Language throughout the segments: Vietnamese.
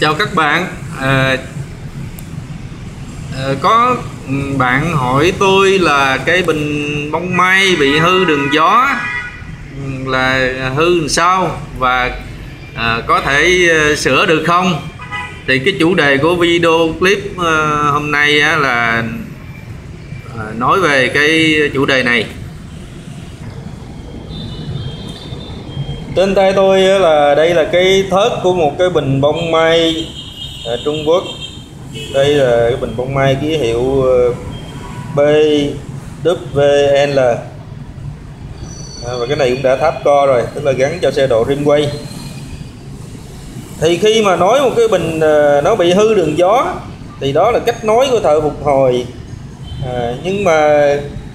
Chào các bạn. Có bạn hỏi tôi là cái bình bông mai bị hư đường gió là hư làm sao và có thể sửa được không. Thì cái chủ đề của video clip hôm nay là nói về cái chủ đề này. Trên tay tôi là đây là cái thớt của một cái bình bông mai Trung Quốc. Đây là cái bình bông mai ký hiệu BWL, và cái này cũng đã tháp co rồi, tức là gắn cho xe độ rim quay. Thì khi mà nói một cái bình nó bị hư đường gió thì đó là cách nói của thợ phục hồi, nhưng mà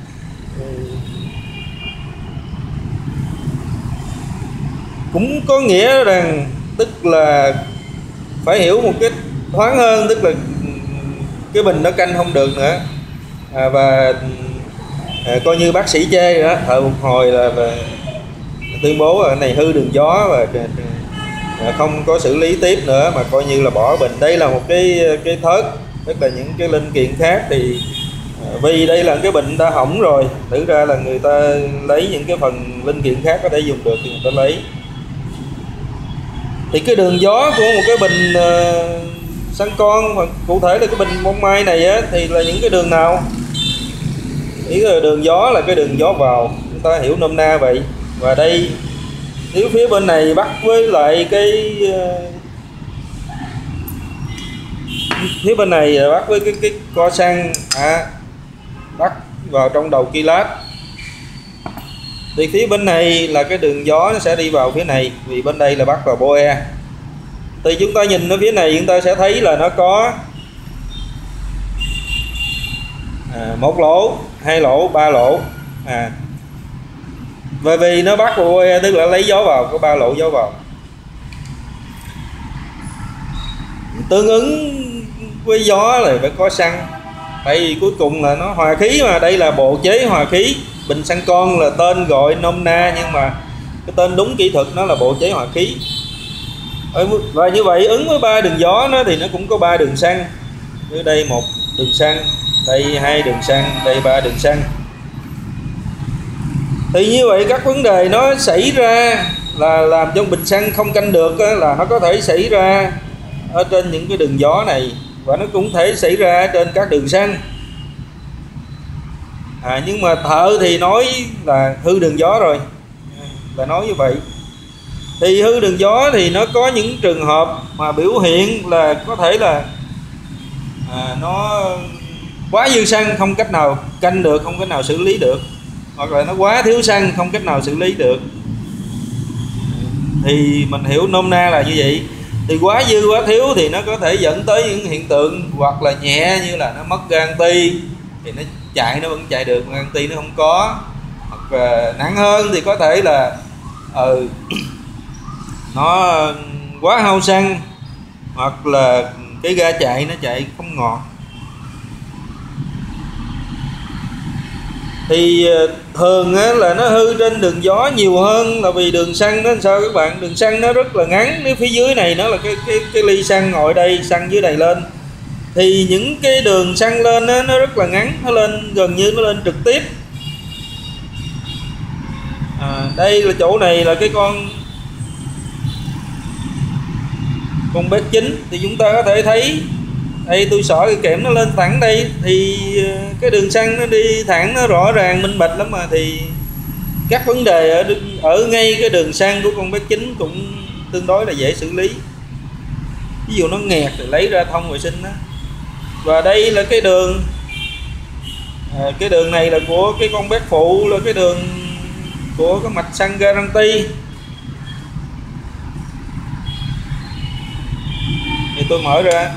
cũng có nghĩa rằng tức là phải hiểu một cái thoáng hơn, tức là cái bình nó canh không được nữa, và coi như bác sĩ chê đó, thợ phục hồi là tuyên bố là cái này hư đường gió và không có xử lý tiếp nữa, mà coi như là bỏ bình. Đây là một cái thớt, tức là những cái linh kiện khác thì vì đây là cái bình đã hỏng rồi, thử ra là người ta lấy những cái phần linh kiện khác có thể dùng được thì người ta lấy. Thì cái đường gió của một cái bình xăng con, và cụ thể là cái bình bông mai này á, thì là những cái đường nào? Ý là đường gió là cái đường gió vào, chúng ta hiểu nôm na vậy. Và đây nếu phía bên này bắt với lại cái phía bên này bắt với cái co xăng bắt vào trong đầu kilat, thì phía bên này là cái đường gió nó sẽ đi vào phía này, vì bên đây là bắt vào boe. Thì chúng ta nhìn ở phía này chúng ta sẽ thấy là nó có một lỗ, hai lỗ, ba lỗ, và vì nó bắt vào boe tức là lấy gió vào, có ba lỗ gió vào. Tương ứng với gió là phải có xăng, tại vì cuối cùng là nó hòa khí mà, đây là bộ chế hòa khí. Bình xăng con là tên gọi nôm na, nhưng mà cái tên đúng kỹ thuật nó là bộ chế hòa khí. Và như vậy ứng với ba đường gió nó thì nó cũng có ba đường xăng. Ở đây một đường xăng, đây hai đường xăng, đây ba đường xăng. Thì như vậy các vấn đề nó xảy ra là làm cho bình xăng không canh được là nó có thể xảy ra ở trên những cái đường gió này, và nó cũng thể xảy ra trên các đường xăng. Nhưng mà thợ thì nói là hư đường gió rồi, là nói như vậy. Thì hư đường gió thì nó có những trường hợp mà biểu hiện là có thể là nó quá dư xăng, không cách nào canh được, không cách nào xử lý được, hoặc là nó quá thiếu xăng, không cách nào xử lý được. Thì mình hiểu nôm na là như vậy. Thì quá dư quá thiếu thì nó có thể dẫn tới những hiện tượng hoặc là nhẹ như là nó mất gan ti, thì nó chạy nó vẫn chạy được, gan ti nó không có. Hoặc là nặng hơn thì có thể là nó quá hao xăng, hoặc là cái ga chạy nó chạy không ngọt. Thì thường là nó hư trên đường gió nhiều hơn là vì đường xăng nó sao các bạn? Đường xăng nó rất là ngắn, nếu phía dưới này nó là cái ly xăng ngồi đây, xăng dưới này lên, thì những cái đường xăng lên nó rất là ngắn, nó lên gần như nó lên trực tiếp. Đây là chỗ này là cái con bét 9, thì chúng ta có thể thấy đây, tôi xỏ cái kẽm nó lên thẳng đây, thì cái đường xăng nó đi thẳng, nó rõ ràng minh bạch lắm mà. Thì các vấn đề ở ngay cái đường xăng của con bét 9 cũng tương đối là dễ xử lý. Ví dụ nó nghẹt thì lấy ra thông vệ sinh đó. Và đây là cái đường cái đường này là của cái con bét phụ, là cái đường của cái mạch xăng guarantee. Thì tôi mở ra,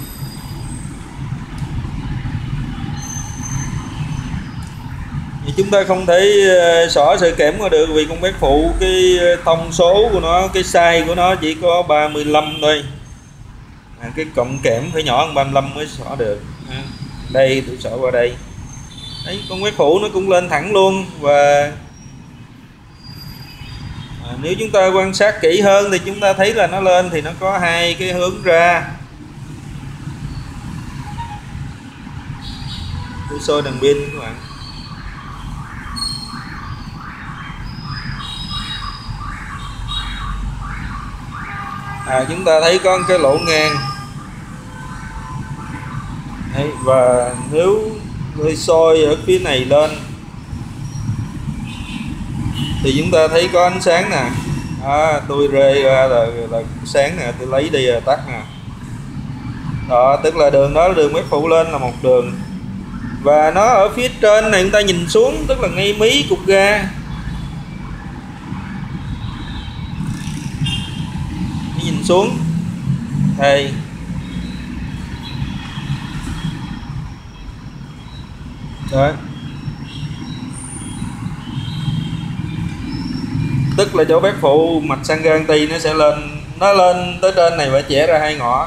thì chúng ta không thể xỏ sợi kẽm qua được, vì con bét phụ cái thông số của nó, cái size của nó chỉ có 35 thôi. Cái cọng kẽm phải nhỏ hơn 35 mới xỏ được. Đây tôi xỏ qua đây. Đấy, con bét phụ nó cũng lên thẳng luôn, và Nếu chúng ta quan sát kỹ hơn thì chúng ta thấy là nó lên thì nó có hai cái hướng ra. Tôi soi đèn pin các bạn. Chúng ta thấy có cái lỗ ngang. Đấy, và nếu tôi soi ở phía này lên thì chúng ta thấy có ánh sáng nè. Tôi rê ra là sáng nè, tôi lấy đi là tắt nè. Đó, tức là đường đó, đường bát phụ lên là một đường, và nó ở phía trên này chúng ta nhìn xuống, tức là ngay mí cục ga. Nhìn xuống đây, đấy, tức là chỗ bát phụ mạch sang gan ti nó sẽ lên, nó lên tới trên này và chẻ ra hai ngõ.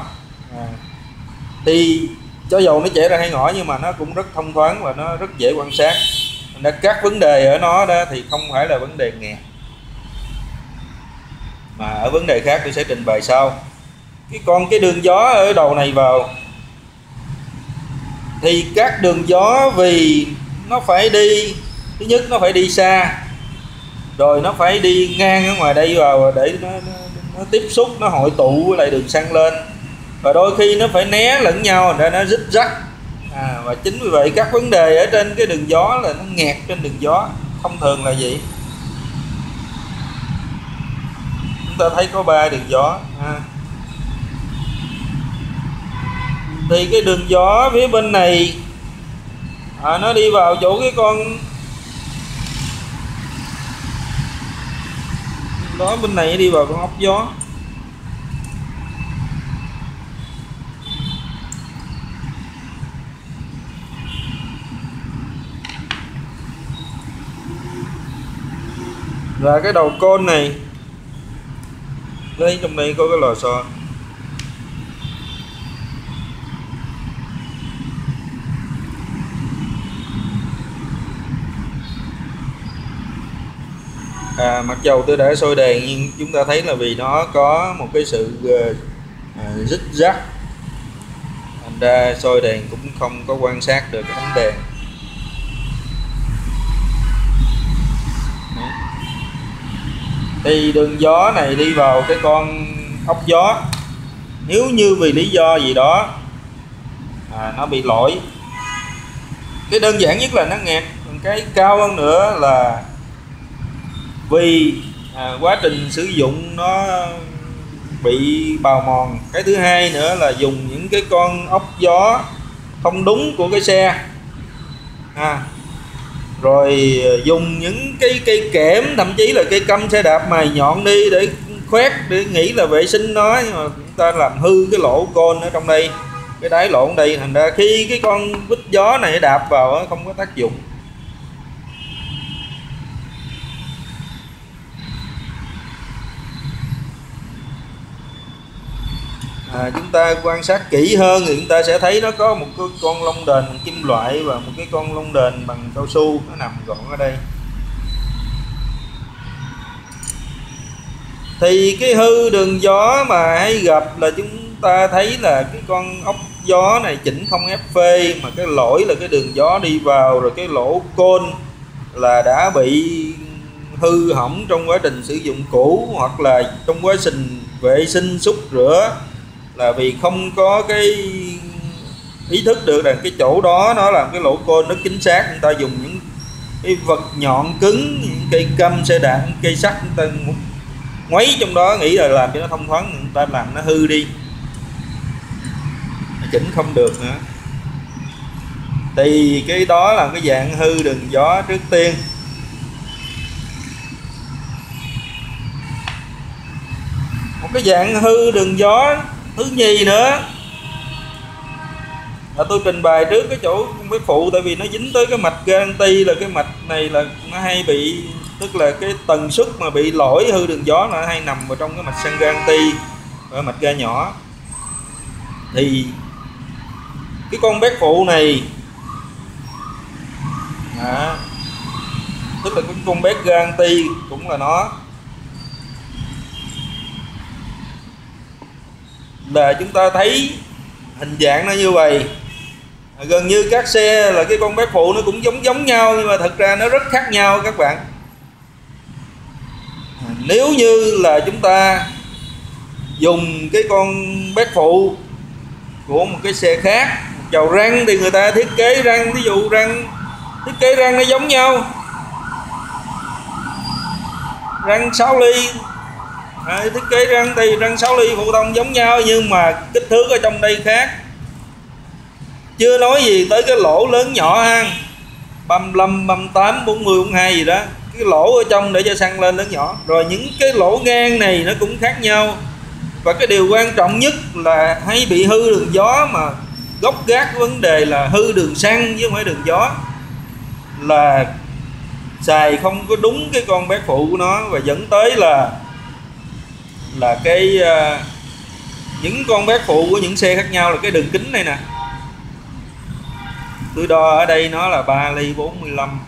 Thì cho dầu nó chẻ ra hai ngõ nhưng mà nó cũng rất thông thoáng và nó rất dễ quan sát. Các vấn đề ở nó đó thì không phải là vấn đề nghẹt, mà ở vấn đề khác tôi sẽ trình bày sau. Cái đường gió ở đầu này vào thì các đường gió vì nó phải đi, thứ nhất nó phải đi xa, rồi nó phải đi ngang ở ngoài đây vào để nó tiếp xúc, nó hội tụ với lại đường xăng lên, và đôi khi nó phải né lẫn nhau để nó rít rắc. Và chính vì vậy các vấn đề ở trên cái đường gió là nó nghẹt trên đường gió. Thông thường là gì? Chúng ta thấy có 3 đường gió. Thì cái đường gió phía bên này nó đi vào chỗ cái con đó, bên này đi vào con ốc gió. Và cái đầu côn này, đây trong đây có cái lò xo. Mặc dầu tôi đã soi đèn nhưng chúng ta thấy là vì nó có một cái sự rích rắc, thành ra soi đèn cũng không có quan sát được cái ánh đèn. Thì đường gió này đi vào cái con ốc gió, nếu như vì lý do gì đó nó bị lỗi, cái đơn giản nhất là nó nghẹt. Cái cao hơn nữa là vì quá trình sử dụng nó bị bào mòn. Cái thứ hai nữa là dùng những cái con ốc gió không đúng của cái xe, rồi dùng những cái cây kẽm, thậm chí là cây căm xe đạp mài nhọn đi để khoét, để nghĩ là vệ sinh nó, nhưng mà chúng ta làm hư cái lỗ côn ở trong đây, cái đáy lỗ ở đây, thành ra khi cái con vít gió này đạp vào không có tác dụng. Chúng ta quan sát kỹ hơn thì chúng ta sẽ thấy nó có một cái con lông đền bằng kim loại và một cái con lông đền bằng cao su, nó nằm gọn ở đây. Thì cái hư đường gió mà hay gặp là chúng ta thấy là cái con ốc gió này chỉnh không ép phê, mà cái lỗi là cái đường gió đi vào, rồi cái lỗ côn là đã bị hư hỏng trong quá trình sử dụng cũ, hoặc là trong quá trình vệ sinh xúc rửa, là vì không có cái ý thức được rằng cái chỗ đó nó làm cái lỗ côn nó chính xác. Người ta dùng những cái vật nhọn cứng, những cây căm xe đạp, cây sắt, người ta ngoáy trong đó nghĩ là làm cho nó thông thoáng, người ta làm nó hư đi, chỉnh không được nữa. Thì cái đó là cái dạng hư đường gió trước tiên. Một cái dạng hư đường gió thứ nhì nữa là tôi trình bày trước cái chỗ cái phụ, tại vì nó dính tới cái mạch garanti, là cái mạch này là nó hay bị, tức là cái tần suất mà bị lỗi hư đường gió là nó hay nằm vào trong cái mạch sang garanti và mạch ga nhỏ. Thì cái con bét phụ này tức là cái con bét garanti cũng là nó, là chúng ta thấy hình dạng nó như vậy. Gần như các xe là cái con bát phụ nó cũng giống nhau, nhưng mà thật ra nó rất khác nhau các bạn. Nếu như là chúng ta dùng cái con bát phụ của một cái xe khác, chầu răng thì người ta thiết kế răng, ví dụ thiết kế răng nó giống nhau, răng 6 ly, thiết kế răng thì răng 6 ly phổ thông giống nhau, nhưng mà kích thước ở trong đây khác. Chưa nói gì tới cái lỗ lớn nhỏ ha, 35, 38, 40, 42 gì đó, cái lỗ ở trong để cho xăng lên lớn nhỏ. Rồi những cái lỗ ngang này nó cũng khác nhau. Và cái điều quan trọng nhất là hay bị hư đường gió, mà gốc gác vấn đề là hư đường xăng chứ không phải đường gió, là xài không có đúng cái con bát phụ của nó, và dẫn tới là cái những con bát phụ của những xe khác nhau là cái đường kính này nè. Tôi đo ở đây nó là 3 ly 45.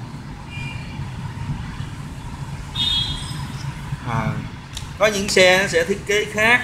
Có những xe nó sẽ thiết kế khác,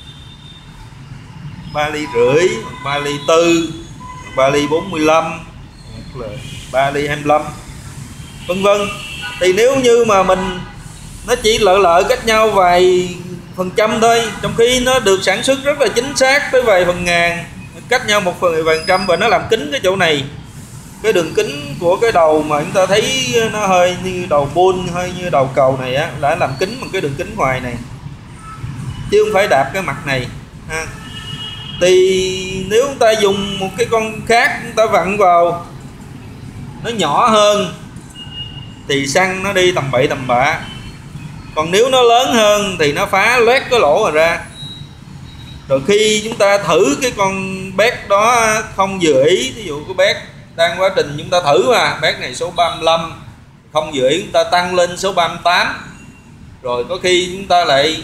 3 ly rưỡi, 3 ly 4, 3 ly 45, hoặc là 3 ly 25, vân vân. Thì nếu như mà nó chỉ lợ cách nhau vài phần trăm thôi, trong khi nó được sản xuất rất là chính xác tới vài phần ngàn, cách nhau một vài phần trăm, và nó làm kín cái chỗ này. Cái đường kính của cái đầu mà chúng ta thấy nó hơi như đầu buôn, hơi như đầu cầu này á, đã làm kín một cái đường kính ngoài này, chứ không phải đạp cái mặt này ha. Thì nếu chúng ta dùng một cái con khác, chúng ta vặn vào nó nhỏ hơn thì xăng nó đi tầm bậy tầm bạ. Còn nếu nó lớn hơn thì nó phá loét cái lỗ rồi ra. Rồi khi chúng ta thử cái con bét đó không vừa ý, ví dụ cái bét đang quá trình chúng ta thử mà bét này số 35 không vừa ý, chúng ta tăng lên số 38, rồi có khi chúng ta lại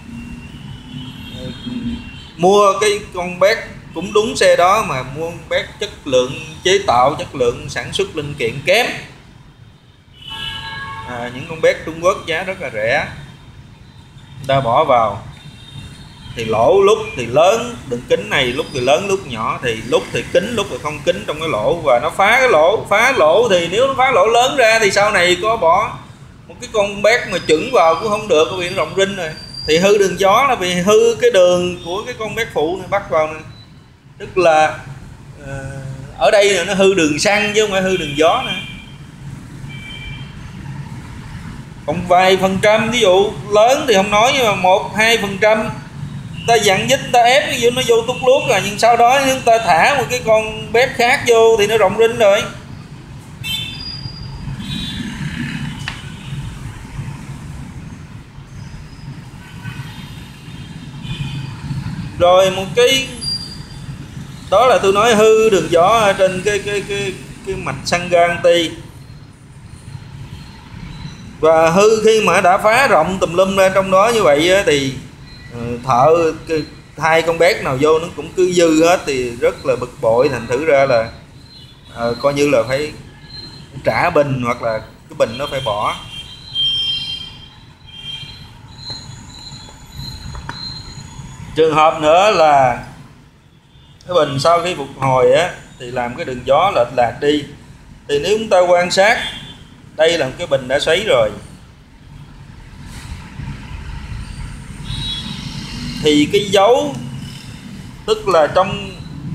mua cái con bét cũng đúng xe đó mà mua bét chất lượng chế tạo, chất lượng sản xuất linh kiện kém. Những con bét Trung Quốc giá rất là rẻ, người ta bỏ vào thì lỗ lúc thì lớn, đường kính này lúc thì lớn lúc nhỏ, thì lúc thì kín lúc thì không kín trong cái lỗ, và nó phá cái lỗ. Phá lỗ thì nếu nó phá lỗ lớn ra thì sau này có bỏ một cái con bét mà chuẩn vào cũng không được, vì nó rộng rinh rồi. Thì hư đường gió là vì hư cái đường của cái con bét phụ này bắt vào này. Tức là ở đây là nó hư đường xăng chứ không phải hư đường gió nữa. Còn vài phần trăm, ví dụ lớn thì không nói, nhưng mà 1-2% ta dặn dít, ta ép ví dụ nó vô tút luốt rồi, nhưng sau đó chúng ta thả một cái con bếp khác vô thì nó rộng rinh rồi. Rồi một cái đó là tôi nói hư đường gió ở trên cái mạch xăng gan ti. Và hư khi mà đã phá rộng tùm lum ra trong đó như vậy thì thợ thay con bét nào vô nó cũng cứ dư hết, thì rất là bực bội. Thành thử ra là coi như là phải trả bình, hoặc là cái bình nó phải bỏ. Trường hợp nữa là cái bình sau khi phục hồi á thì làm cái đường gió lệch lạc đi. Thì nếu chúng ta quan sát, đây là một cái bình đã xoáy rồi, thì cái dấu, tức là trong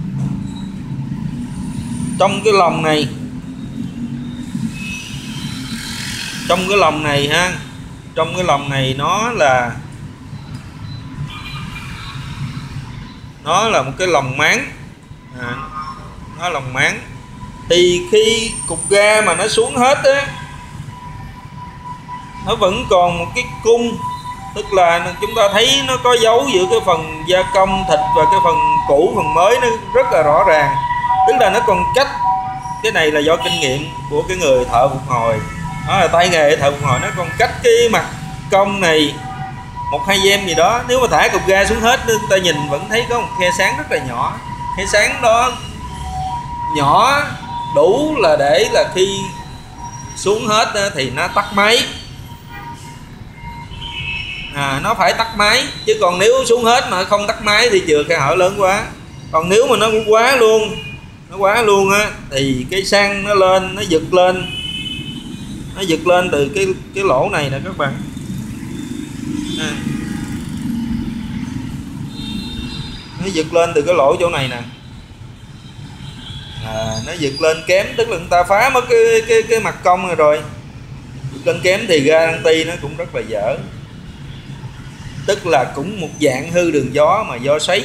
cái lòng này, trong cái lòng này ha, trong cái lòng này nó là một cái lòng máng, nó lòng máng. Thì khi cục ga mà nó xuống hết á, nó vẫn còn một cái cung, tức là chúng ta thấy nó có dấu giữa cái phần gia công thịt và cái phần cũ phần mới, nó rất là rõ ràng. Tức là nó còn cách, cái này là do kinh nghiệm của cái người thợ phục hồi, đó là tay nghề thợ phục hồi, nó còn cách cái mặt công này 1-2 gem gì đó. Nếu mà thả cục ga xuống hết, chúng ta nhìn vẫn thấy có một khe sáng rất là nhỏ. Khe sáng đó nhỏ đủ là để là khi xuống hết thì nó tắt máy. nó phải tắt máy, chứ còn nếu xuống hết mà không tắt máy thì chừa khe hở lớn quá. Còn nếu mà nó quá luôn á thì cái xăng nó lên, nó giật lên từ cái lỗ này nè các bạn. Nó giật lên từ cái lỗ chỗ này nè, nó giật lên kém, tức là người ta phá mất cái mặt cong rồi. Giật lên kém thì garanti nó cũng rất là dở, tức là cũng một dạng hư đường gió mà do sấy.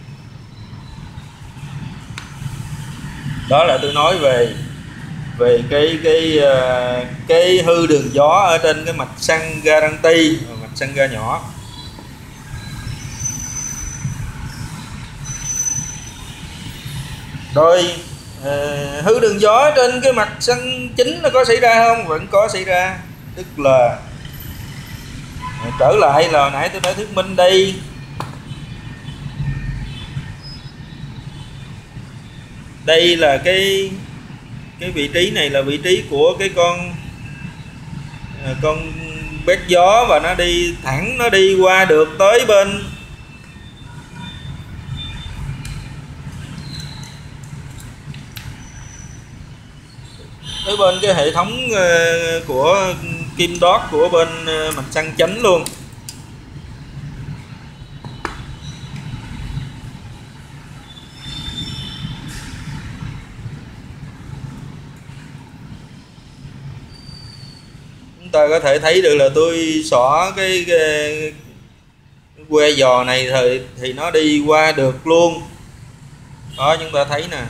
Đó là tôi nói về cái hư đường gió ở trên cái mạch xăng garanti và mạch xăng ga nhỏ. Rồi hư đường gió trên cái mặt xăng chính nó có xảy ra không? Vẫn có xảy ra. Tức là trở lại là hồi nãy tôi đã thuyết minh đây, đây là cái vị trí này là vị trí của cái con bét gió, và nó đi thẳng, nó đi qua được tới bên cái hệ thống của kim đót của bên mạch xăng chánh luôn. Chúng ta có thể thấy được là tôi xỏ cái que giò này thì nó đi qua được luôn. Đó, chúng ta thấy nè.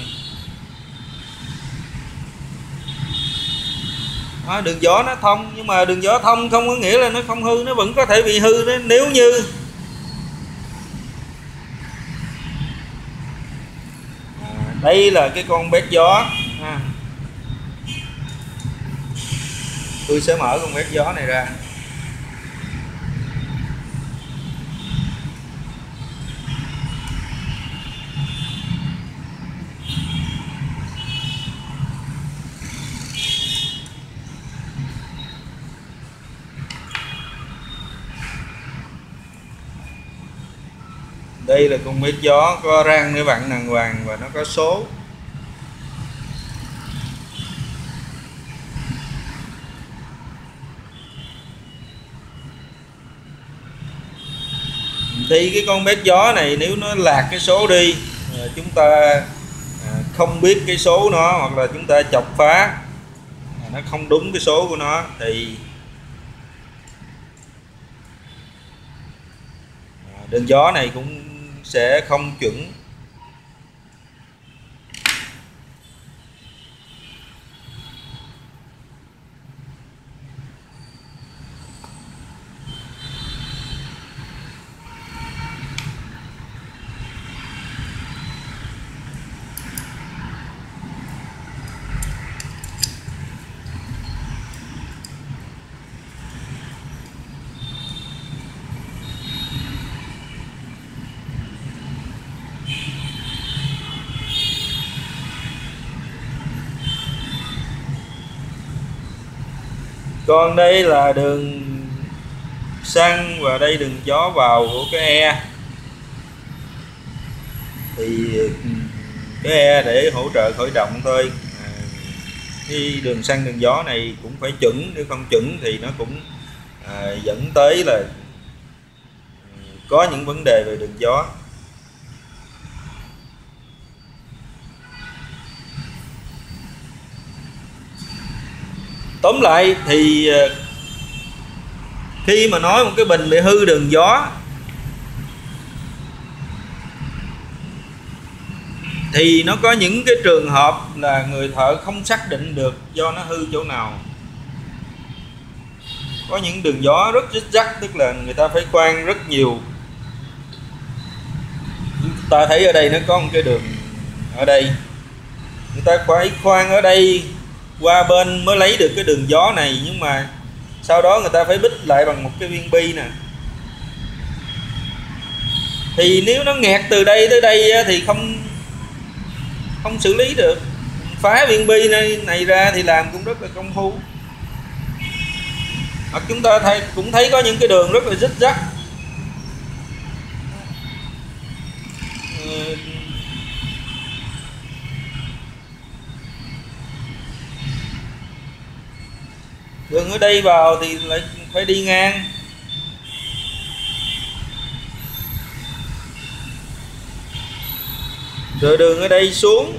Đường gió nó thông, nhưng mà đường gió thông không có nghĩa là nó không hư, nó vẫn có thể bị hư đó, nếu như đây là cái con bét gió. Tôi sẽ mở con bét gió này ra. Đây là con bét gió có rang để vặn đàng hoàng và nó có số. Thì cái con bét gió này nếu nó lạc cái số đi, chúng ta không biết cái số nó, hoặc là chúng ta chọc phá nó không đúng cái số của nó, thì đường gió này cũng sẽ không chuẩn. Còn đây là đường xăng và đây đường gió vào của cái E. Thì cái E để hỗ trợ khởi động thôi. Cái đường xăng đường gió này cũng phải chuẩn, nếu không chuẩn thì nó cũng dẫn tới là có những vấn đề về đường gió. Tóm lại thì khi mà nói một cái bình bị hư đường gió thì nó có những cái trường hợp là người thợ không xác định được do nó hư chỗ nào. Có những đường gió rất rích rắc, tức là người ta phải khoan rất nhiều. Ta thấy ở đây nó có một cái đường ở đây, người ta phải khoan ở đây qua bên mới lấy được cái đường gió này, nhưng mà sau đó người ta phải bích lại bằng một cái viên bi nè. Thì nếu nó nghẹt từ đây tới đây thì không xử lý được. Phá viên bi này ra thì làm cũng rất là công phu. Hoặc chúng ta cũng thấy có những cái đường rất là rích rắc, đường ở đây vào thì lại phải đi ngang, rồi đường ở đây xuống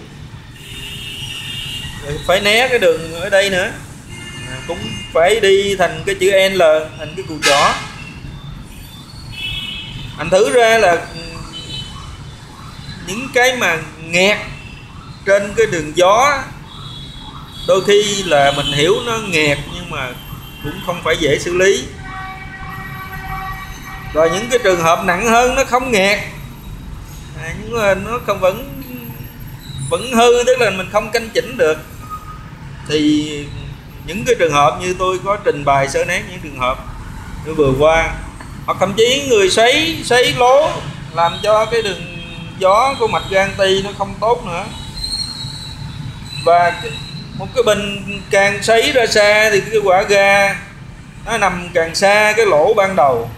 rồi phải né cái đường ở đây nữa, cũng phải đi thành cái chữ L, thành cái cù chỏ. Thành thử ra là những cái mà nghẹt trên cái đường gió đôi khi là mình hiểu nó nghẹt nhưng mà cũng không phải dễ xử lý. Rồi những cái trường hợp nặng hơn nó không nghẹt, nhưng mà nó không vẫn hư, tức là mình không canh chỉnh được, thì những cái trường hợp như tôi có trình bày sơ nét những trường hợp tôi vừa qua, hoặc thậm chí người xoáy lố làm cho cái đường gió của mạch gan ti nó không tốt nữa. Và một cái bình càng xoáy ra xa thì cái quả ga nó nằm càng xa cái lỗ ban đầu.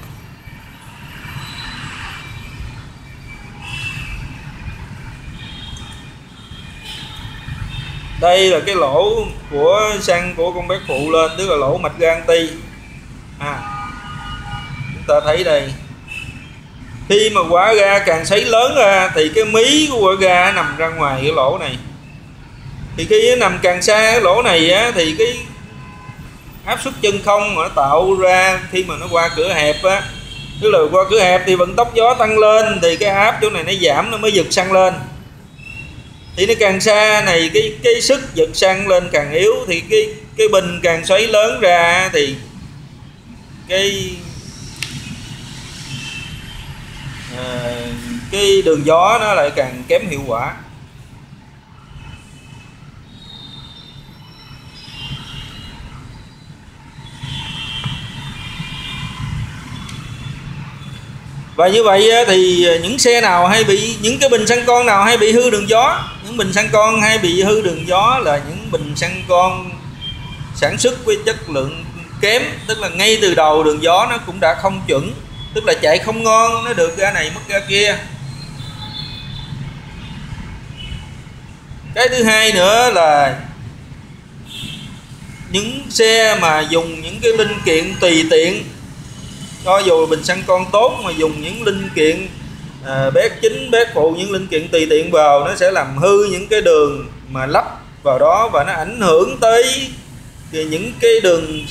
Đây là cái lỗ của xăng của con bét phụ lên, tức là lỗ mạch gan ti. Chúng ta thấy đây, khi mà quả ga càng xoáy lớn ra thì cái mí của quả ga nằm ra ngoài cái lỗ này. Thì khi nó nằm càng xa cái lỗ này á, thì cái áp suất chân không mà nó tạo ra khi mà nó qua cửa hẹp á, tức là qua cửa hẹp thì vận tốc gió tăng lên, thì cái áp chỗ này nó giảm, nó mới giật xăng lên. Thì nó càng xa này cái sức giật xăng lên càng yếu, thì cái bình càng xoáy lớn ra thì cái đường gió nó lại càng kém hiệu quả. Và như vậy thì những xe nào hay bị, những cái bình xăng con nào hay bị hư đường gió? Những bình xăng con hay bị hư đường gió là những bình xăng con sản xuất với chất lượng kém, tức là ngay từ đầu đường gió nó cũng đã không chuẩn, tức là chạy không ngon, nó được ga này mất ga kia. Cái thứ hai nữa là những xe mà dùng những cái linh kiện tùy tiện, cho dù bình xăng con tốt mà dùng những linh kiện bét chính, bét phụ, những linh kiện tùy tiện vào, nó sẽ làm hư những cái đường mà lắp vào đó, và nó ảnh hưởng tới những cái đường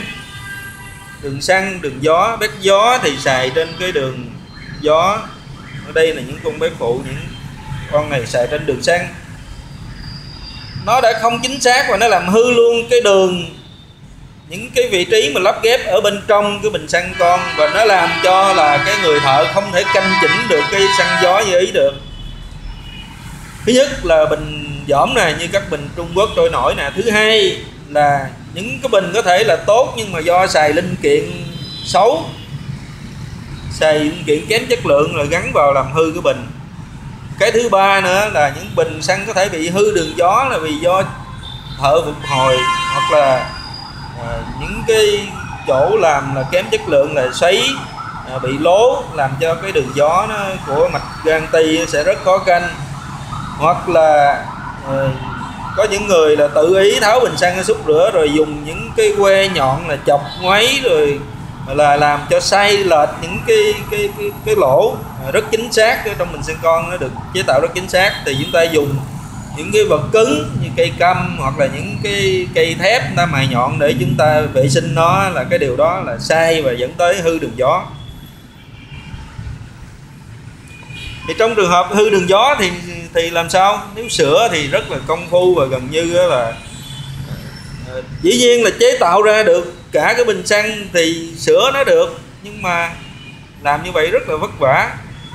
xăng, đường gió. Bét gió thì xài trên cái đường gió, ở đây là những con bét phụ, những con này xài trên đường xăng. Nó đã không chính xác và nó làm hư luôn cái đường, những cái vị trí mà lắp ghép ở bên trong cái bình xăng con, và nó làm cho là cái người thợ không thể canh chỉnh được cái xăng gió như ý được. Thứ nhất là bình giỏm này, như các bình Trung Quốc trôi nổi nè. Thứ hai là những cái bình có thể là tốt nhưng mà do xài linh kiện xấu, xài linh kiện kém chất lượng rồi gắn vào làm hư cái bình. Cái thứ ba nữa là những bình xăng có thể bị hư đường gió là vì do thợ phục hồi, hoặc là những cái chỗ làm là kém chất lượng, là xoáy bị lố, làm cho cái đường gió nó của mạch gan ti sẽ rất khó canh. Hoặc là có những người là tự ý tháo bình xăng ra xúc rửa rồi dùng những cái que nhọn là chọc ngoáy, rồi là làm cho sai lệch những cái lỗ rất chính xác. Trong bình xăng con nó được chế tạo rất chính xác, thì chúng ta dùng những cái vật cứng như cây căm hoặc là những cái cây thép ta mài nhọn để chúng ta vệ sinh nó, là cái điều đó là sai và dẫn tới hư đường gió. Thì trong trường hợp hư đường gió thì làm sao? Nếu sửa thì rất là công phu và gần như là dĩ nhiên là chế tạo ra được cả cái bình xăng thì sửa nó được, nhưng mà làm như vậy rất là vất vả.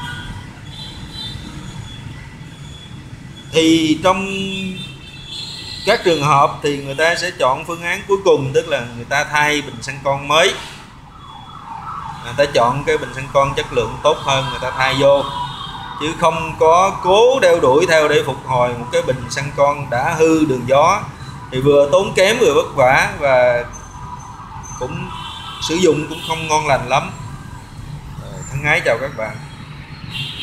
Thì trong các trường hợp thì người ta sẽ chọn phương án cuối cùng, tức là người ta thay bình xăng con mới, người ta chọn cái bình xăng con chất lượng tốt hơn người ta thay vô, chứ không có cố đeo đuổi theo để phục hồi một cái bình xăng con đã hư đường gió, thì vừa tốn kém vừa vất vả và cũng sử dụng cũng không ngon lành lắm. Thân ái chào các bạn.